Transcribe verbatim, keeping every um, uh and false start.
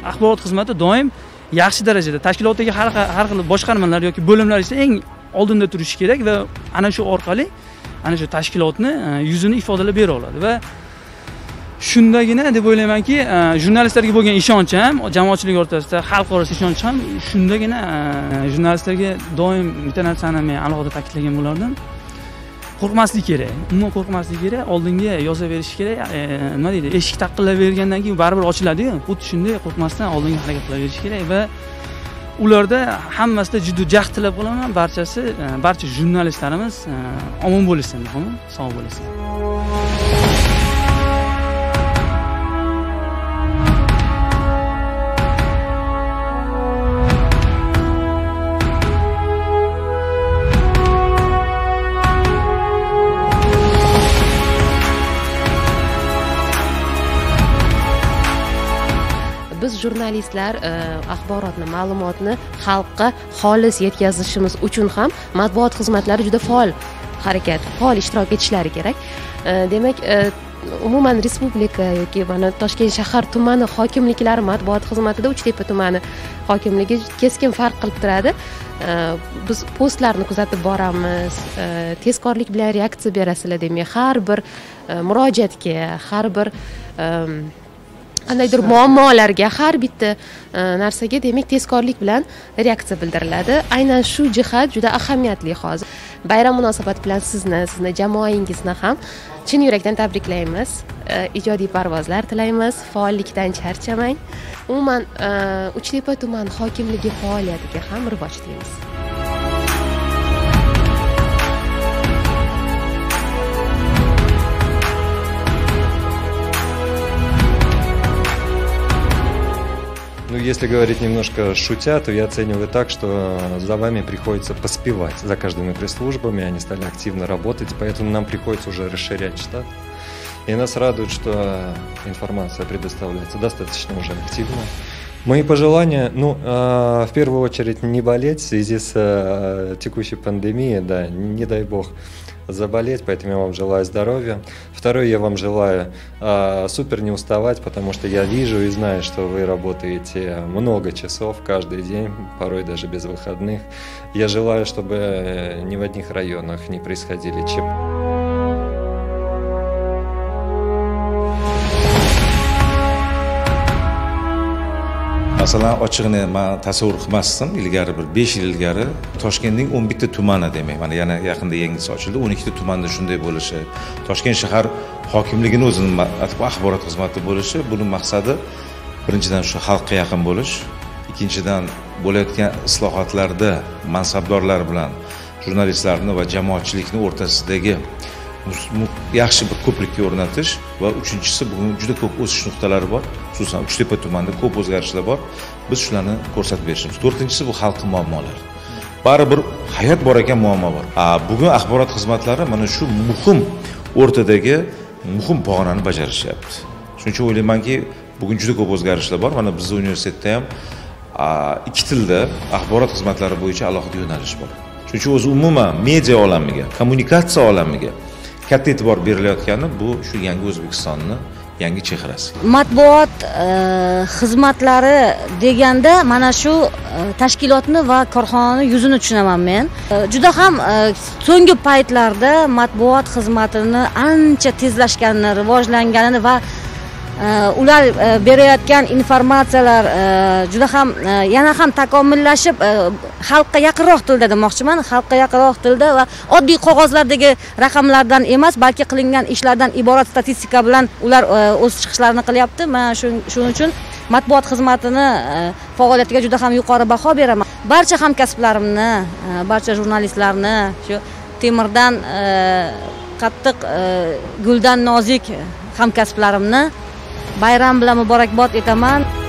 axborot xizmati doim yaxshi darajada tashkilotdagi har har xil boshqarmalar yoki bo'limlar esa eng oldinda turishi kerak va ana shu orqali ana shu tashkilotni yuzini ifodalab bera oladi va shundagina deb o'ylaymanki, jurnalistlarga bo'lgan ishonch ham, jamoatchilik o'rtasida xalq orasida ishonch ham shundagina jurnalistlarga doim bitta narsani men alohida ta'kidlagan bo'lardim. Qo'rqmaslik kerak. Umuman qo'rqmaslik kerak. Oldinga yozaverish kerak. Nima deydi? Eshik taqillab bergandan keyin baribir ochiladi-ku. Xuddi shunday qo'rqmasdan oldinga harakat qilaverish kerak va ularda hammasida juda jahd tilab qolaman. Barchasi, barcha jurnalistlarimiz omon bo'lsin, sog' bo'lsin. Biz jurnalistlar axborotni, ma'lumotni xalqqa xolis yetkazishimiz uchun ham matbuot xizmatlari juda faol harakat, faol ishtirok etishlari kerak. Demak, umuman respublika yoki mana Toshkent shahar tumani hokimliklari matbuot xizmatida Uchtepa tumani hokimligi keskin farq qilib turadi. Biz postlarni kuzatib boramiz, tezkorlik bilan reaksiya berasizlar demak, har bir murojaatga, har bir qandaydir muammolarga, har bitta narsaga demak tezkorlik bilan reaksiya bildiriladi. Aynan shu jihat juda ahamiyatli hozir. Bayram munosabati bilan sizni, sizni jamoangizni ham chin yurakdan tabriklaymiz. Ijodiy parvozlar tilaymiz. Faollikdan charchamang. Umuman Uchtepa tuman hokimligi faoliyatiga ham rivoj tilaymiz. Ну, если говорить немножко шутя, то я оцениваю так, что за вами приходится поспевать, за каждыми пресс-службами, они стали активно работать, поэтому нам приходится уже расширять штат. И нас радует, что информация предоставляется достаточно уже активно. Мои пожелания, ну, э, в первую очередь не болеть в связи с э, текущей пандемией, да, не дай бог заболеть, поэтому я вам желаю здоровья. Второе, я вам желаю э, супер не уставать, потому что я вижу и знаю, что вы работаете много часов каждый день, порой даже без выходных. Я желаю, чтобы ни в одних районах не происходили ЧП. Masalan, ochig'ini men tasavvur qilmasdim. Ilgari bir besh yil ilgari Toshkentning o'n bitta tumani demak, mana yana yaqinda yangisi ochildi. o'n ikkita tumanda shunday bo'lishi, Toshkent shahar hokimligini o'zining axborot xizmati bo'lishi, buning maqsadi birinchidan shu xalqqa yaqin bo'lish, ikkinchidan bo'layotgan islohotlarda mansabdorlar bilan jurnalistlarni va jamoatchilikni o'rtasidagi yaxshi bir ko'prikka o'rnatish va uchinchisi bugun juda ko'p o'sish nuqtalari bor. Xususan Uchtepa tumanida ko'p o'zgarishlar bor. Biz shularni ko'rsatib berishimiz. To'rtinchisi bu xalqning muammolari. Baribir hayot bor ekan muammo bor. Bugun axborot xizmatlari mana shu muhim o'rtadagi muhim pog'onani bajarishyapti. Shuning uchun o'ylaymanki, bugun juda ko'p o'zgarishlar bor. Mana bizning universitetda ham ikki tilda axborot xizmatlari bo'yicha alohida yo'nalish bor. Shuning uchun o'zi umuman media olamiga, kommunikatsiya olamiga katta e'tibor berilayotgani bu shu yangi O'zbekistonni yangi chehrasi. Matbuot xizmatlari deganda mana shu tashkilotni va korxonani yuzini tushunaman men. Juda ham so'nggi paytlarda matbuot xizmatini ancha tezlashganini, rivojlanganini va ular berayotgan informatsiyalar juda ham yana ham takomillashib xalqqa yaqinroq tilda demoqchiman, xalqqa yaqinroq tilda va oddiy qog'ozlardagi raqamlardan emas, balki qilingan ishlardan iborat statistika bilan ular o'z chiqishlarini qilyapti. Men shuning uchun matbuot xizmatini faoliyatiga juda ham yuqori baho beraman. Barcha hamkasblarimni, barcha jurnalistlarni shu temirdan qattiq, guldan nozik hamkasblarimni bayram bilan muborakbod etaman.